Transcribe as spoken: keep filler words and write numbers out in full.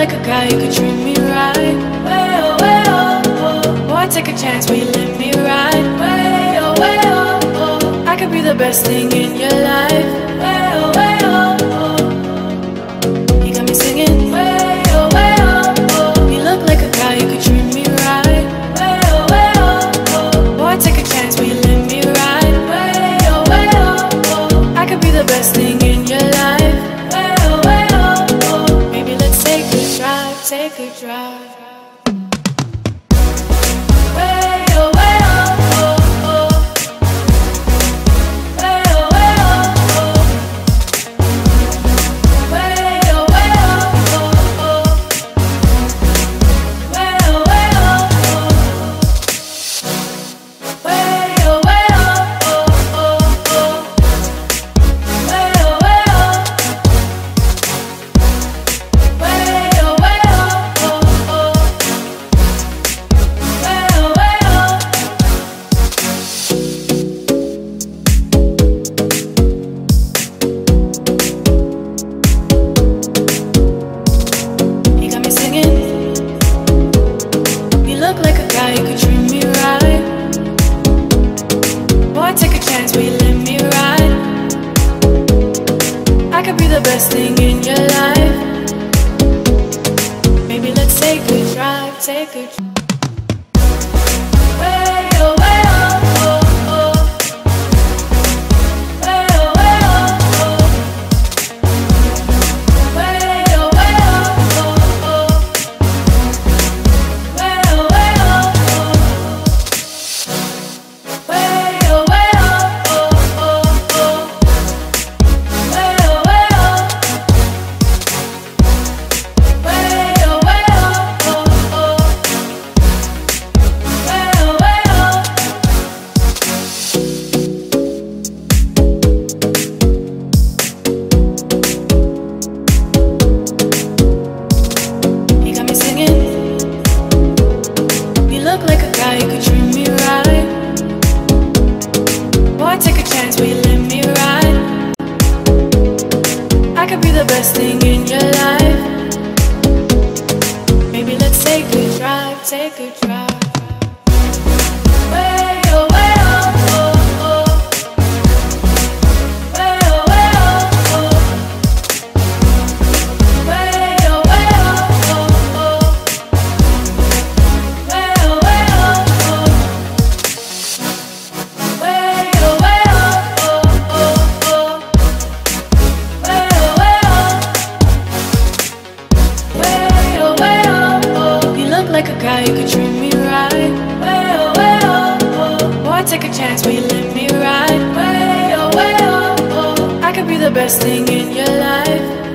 like a guy who could treat me right. Way oh, way oh, oh. Boy, take a chance, will you let me ride? Way oh, way oh, oh. I could be the best thing in your life. Way oh, way oh, oh. You got me singing. Way oh, way oh, oh. You look like a guy who could treat me right. Way oh, way oh, oh. Boy, take a chance, will you let me ride? Way oh, way oh, oh. I could be the best thing in your life. Way oh, way oh, oh. Maybe let's take a drive, take a drive. Take a chance, will you let me ride? Way oh, way oh, oh. I could be the best thing in your life.